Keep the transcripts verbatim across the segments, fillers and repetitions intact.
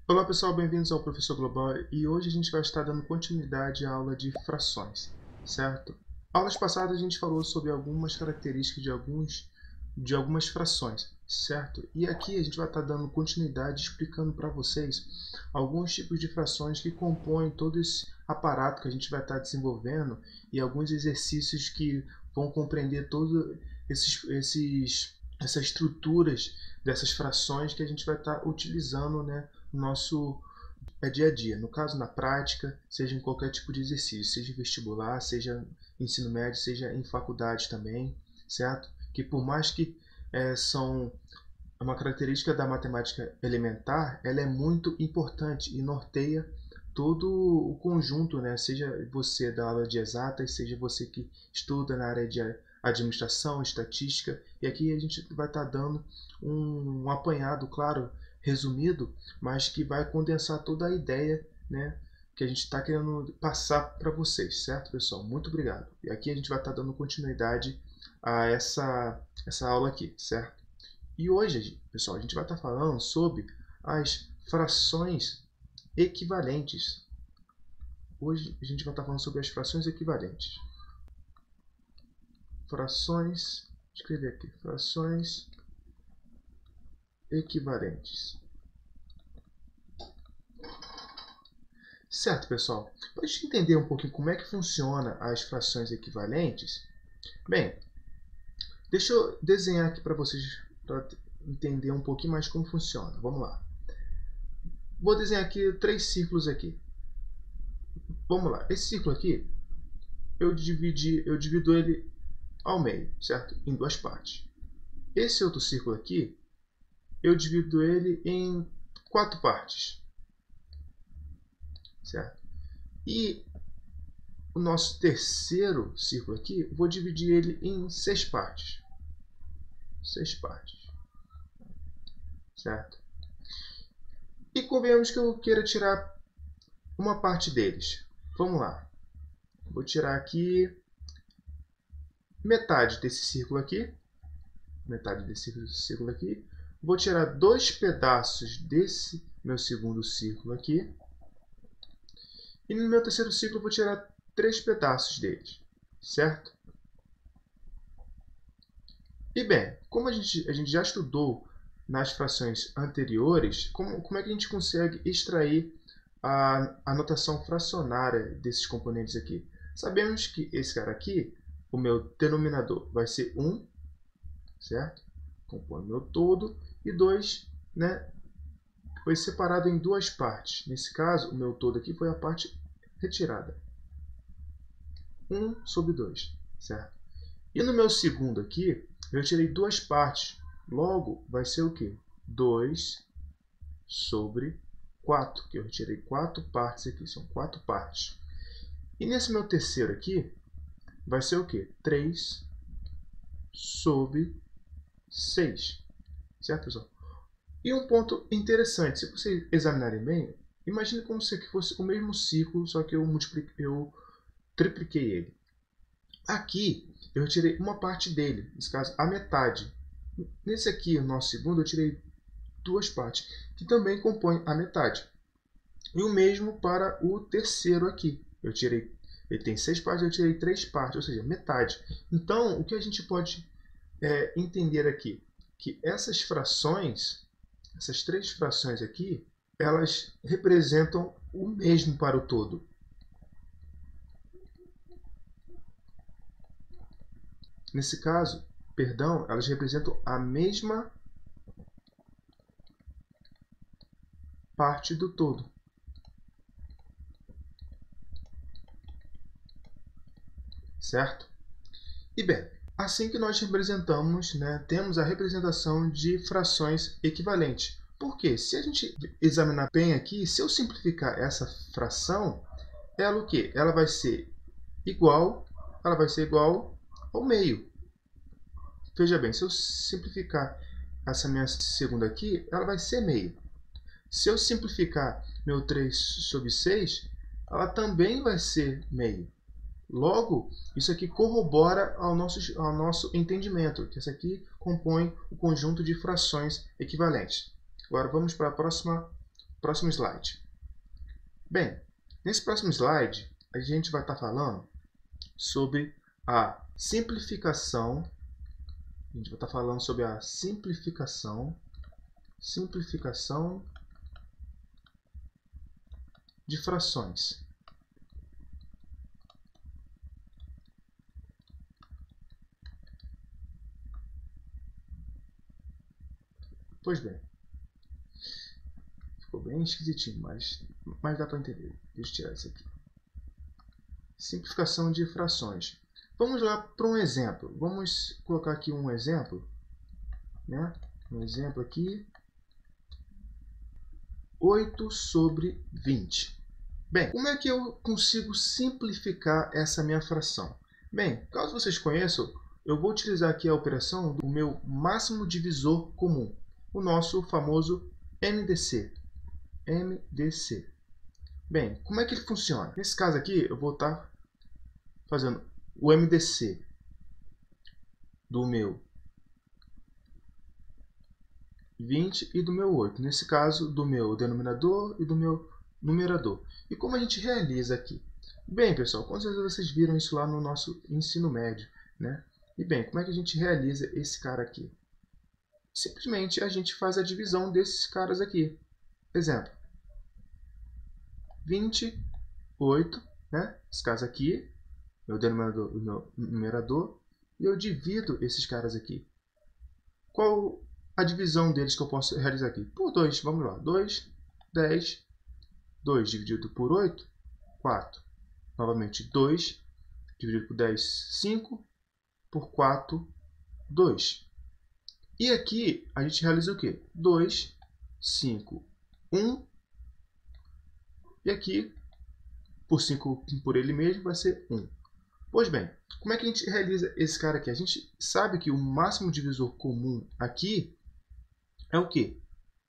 Olá pessoal, bem-vindos ao Professor Global e hoje a gente vai estar dando continuidade à aula de frações, certo? Aulas passadas a gente falou sobre algumas características de, alguns, de algumas frações, certo? E aqui a gente vai estar dando continuidade explicando para vocês alguns tipos de frações que compõem todo esse aparato que a gente vai estar desenvolvendo e alguns exercícios que vão compreender todos esses, esses, essas estruturas dessas frações que a gente vai estar utilizando, né, no nosso dia a dia, no caso na prática, seja em qualquer tipo de exercício, seja vestibular, seja ensino médio, seja em faculdade também, certo? Que por mais que é, são uma característica da matemática elementar, ela é muito importante e norteia todo o conjunto, né? Seja você da aula de exatas, seja você que estuda na área de administração, estatística, e aqui a gente vai estar dando um, um apanhado, claro, resumido, mas que vai condensar toda a ideia, né, que a gente está querendo passar para vocês, certo, pessoal? Muito obrigado. E aqui a gente vai estar dando continuidade a essa, essa aula aqui, certo? E hoje, pessoal, a gente vai estar falando sobre as frações equivalentes. Hoje a gente vai estar falando sobre as frações equivalentes. Frações, escrever aqui, frações equivalentes. Certo, pessoal? Para a gente entender um pouquinho como é que funciona as frações equivalentes, bem, deixa eu desenhar aqui para vocês, para entender um pouquinho mais como funciona. Vamos lá. Vou desenhar aqui três círculos aqui. Vamos lá. Esse círculo aqui, eu, dividi, eu divido ele ao meio, certo? Em duas partes. Esse outro círculo aqui, eu divido ele em quatro partes, certo? E o nosso terceiro círculo aqui, vou dividir ele em seis partes. Seis partes, certo? E convenhamos que eu queira tirar uma parte deles. Vamos lá. Vou tirar aqui metade desse círculo aqui. Metade desse círculo aqui. Vou tirar dois pedaços desse meu segundo círculo aqui. E no meu terceiro círculo, vou tirar três pedaços deles, certo? E bem, como a gente, a gente já estudou nas frações anteriores, como, como é que a gente consegue extrair a, a notação fracionária desses componentes aqui? Sabemos que esse cara aqui, o meu denominador, vai ser um, certo? Compõe o meu todo, e dois, né, foi separado em duas partes. Nesse caso, o meu todo aqui foi a parte retirada. um sobre dois, certo? E no meu segundo aqui, eu tirei duas partes. Logo, vai ser o quê? dois sobre quatro, que eu retirei quatro partes aqui, são quatro partes. E nesse meu terceiro aqui, vai ser o quê? três sobre seis, certo, pessoal? E um ponto interessante, se vocês examinarem bem, imagine como se fosse o mesmo ciclo, só que eu, multipliquei, eu tripliquei ele. Aqui, eu tirei uma parte dele, nesse caso, a metade. Nesse aqui, o nosso segundo, eu tirei duas partes, que também compõem a metade. E o mesmo para o terceiro aqui. Eu tirei, ele tem seis partes, eu tirei três partes, ou seja, metade. Então, o que a gente pode é, entender aqui? Que essas frações, essas três frações aqui, elas representam o mesmo para o todo. Nesse caso, perdão, elas representam a mesma parte do todo. Certo? E bem, assim que nós representamos, né, temos a representação de frações equivalentes. Por quê? Se a gente examinar bem aqui, se eu simplificar essa fração, ela o quê? Ela vai ser igual, ela vai ser igual ao meio. Veja bem, se eu simplificar essa minha segunda aqui, ela vai ser meio. Se eu simplificar meu três sobre seis, ela também vai ser meio. Logo, isso aqui corrobora ao nosso, ao nosso entendimento, que isso aqui compõe o conjunto de frações equivalentes. Agora vamos para a próxima próximo slide. Bem, nesse próximo slide, a gente vai estar falando sobre a simplificação. A gente vai estar falando sobre a simplificação, simplificação de frações. Pois bem, ficou bem esquisitinho, mas, mas dá para entender. Deixa eu tirar isso aqui. Simplificação de frações. Vamos lá para um exemplo. Vamos colocar aqui um exemplo, né? Um exemplo aqui. oito sobre vinte. Bem, como é que eu consigo simplificar essa minha fração? Bem, caso vocês conheçam, eu vou utilizar aqui a operação do meu máximo divisor comum, o nosso famoso M D C. M D C. Bem, como é que ele funciona? Nesse caso aqui, eu vou estar fazendo o M D C do meu vinte e do meu oito. Nesse caso, do meu denominador e do meu numerador. E como a gente realiza aqui? Bem, pessoal, com certeza vocês viram isso lá no nosso ensino médio, né? E bem, como é que a gente realiza esse cara aqui? Simplesmente a gente faz a divisão desses caras aqui. Exemplo, vinte e oito, né? Esse caso aqui, meu denominador e meu numerador, e eu divido esses caras aqui. Qual a divisão deles que eu posso realizar aqui? Por dois, vamos lá. dois, dez, dois dividido por oito, quatro. Novamente, dois dividido por dez, cinco, por quatro, dois. E aqui a gente realiza o quê? dois, cinco, um. E aqui, por cinco por ele mesmo, vai ser um. Pois bem, como é que a gente realiza esse cara aqui? A gente sabe que o máximo divisor comum aqui é o quê?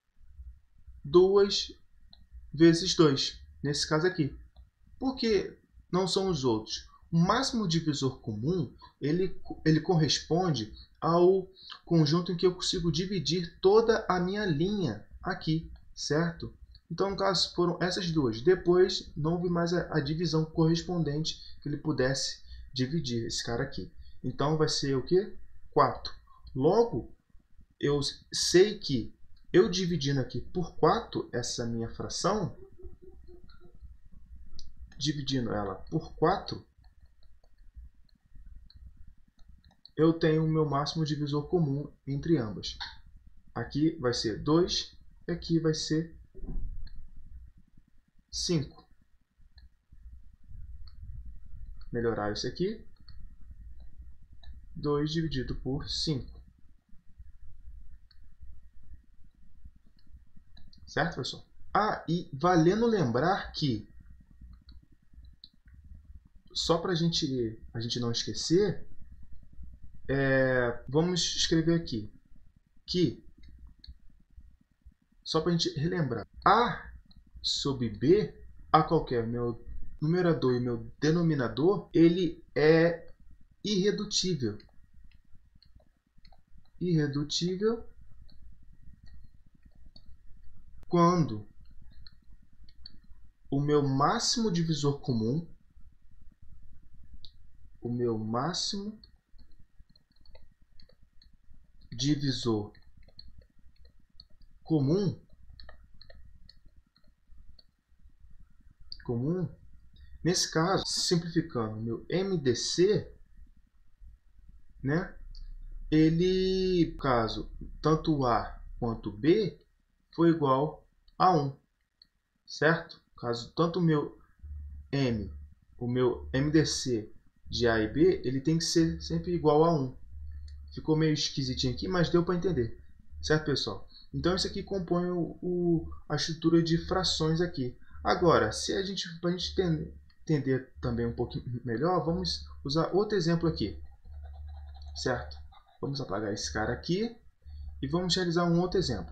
duas vezes dois, nesse caso aqui. Por que não são os outros? O máximo divisor comum, ele, ele corresponde ao conjunto em que eu consigo dividir toda a minha linha aqui, certo? Então, no caso, foram essas duas. Depois, não houve mais a, a divisão correspondente que ele pudesse dividir esse cara aqui. Então, vai ser o quê? quatro. Logo, eu sei que eu dividindo aqui por quatro essa minha fração, dividindo ela por quatro, eu tenho o meu máximo divisor comum entre ambas. Aqui vai ser dois e aqui vai ser cinco. Melhorar isso aqui. dois dividido por cinco. Certo, pessoal? Ah, e valendo lembrar que, só para a gente, a gente não esquecer, é, vamos escrever aqui que, só para a gente relembrar, A sobre B, A qualquer, meu numerador e meu denominador, ele é irredutível. Irredutível quando o meu máximo divisor comum, o meu máximo divisor comum, comum, nesse caso, simplificando, meu M D C, né, ele, no caso, tanto A quanto B, foi igual a um, certo? Caso tanto o meu M, o meu M D C de A e B, ele tem que ser sempre igual a um. Ficou meio esquisitinho aqui, mas deu para entender, certo, pessoal? Então isso aqui compõe o, o, a estrutura de frações aqui. Agora, se a gente, para a gente entender, entender também um pouquinho melhor, vamos usar outro exemplo aqui, certo? Vamos apagar esse cara aqui e vamos realizar um outro exemplo.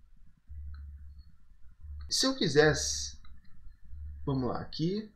Se eu quisesse, vamos lá, aqui,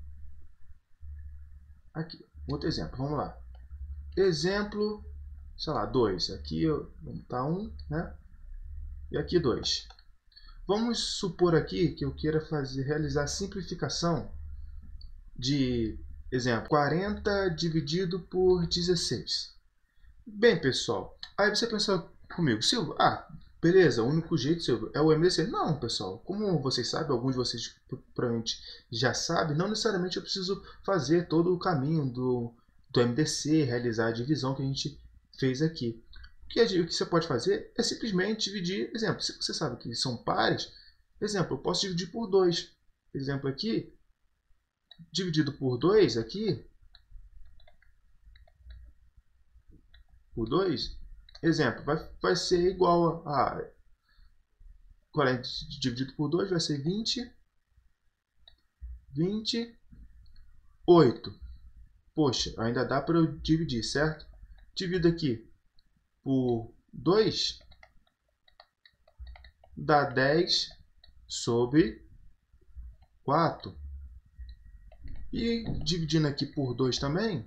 aqui, outro exemplo, vamos lá. Exemplo, sei lá, dois. Aqui vamos botar um, né? E aqui dois. Vamos supor aqui que eu queira fazer, realizar a simplificação de, exemplo, quarenta dividido por dezesseis. Bem, pessoal, aí você pensa comigo, Silvio, ah, beleza, o único jeito, Silvio, é o M D C. Não, pessoal, como vocês sabem, alguns de vocês provavelmente já sabem, não necessariamente eu preciso fazer todo o caminho do, do M D C, realizar a divisão que a gente fez aqui. O que, o que você pode fazer é simplesmente dividir, exemplo, se você sabe que são pares, exemplo, eu posso dividir por dois. Exemplo aqui, dividido por dois aqui, por dois, exemplo, vai, vai ser igual a quarenta dividido por dois vai ser vinte, vinte e oito. Poxa, ainda dá para eu dividir, certo? Divido aqui por dois, dá dez sobre quatro. E dividindo aqui por dois também,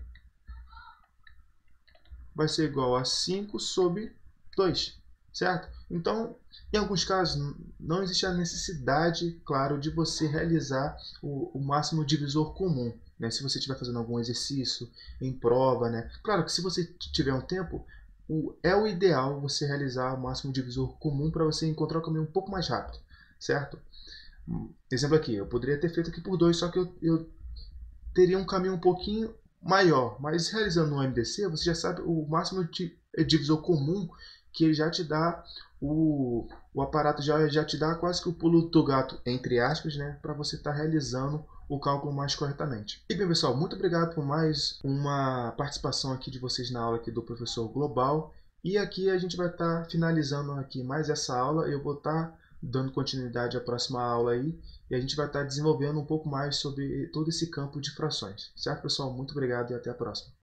vai ser igual a cinco sobre dois, certo? Então, em alguns casos, não existe a necessidade, claro, de você realizar o, o máximo divisor comum, né? Se você estiver fazendo algum exercício em prova, né? Claro que se você tiver um tempo, o, é o ideal você realizar o máximo divisor comum para você encontrar o caminho um pouco mais rápido, certo? Exemplo aqui, eu poderia ter feito aqui por dois, só que eu, eu teria um caminho um pouquinho maior, mas realizando no M D C, você já sabe o máximo de divisor comum, que ele já te dá o, o aparato já, já te dá quase que o pulo do gato, entre aspas, né, para você estar tá realizando o cálculo mais corretamente. E bem, pessoal, muito obrigado por mais uma participação aqui de vocês na aula aqui do Professor Global. E aqui a gente vai estar tá finalizando aqui mais essa aula. Eu vou estar tá dando continuidade à próxima aula aí, e a gente vai estar desenvolvendo um pouco mais sobre todo esse campo de frações. Certo, pessoal? Muito obrigado e até a próxima.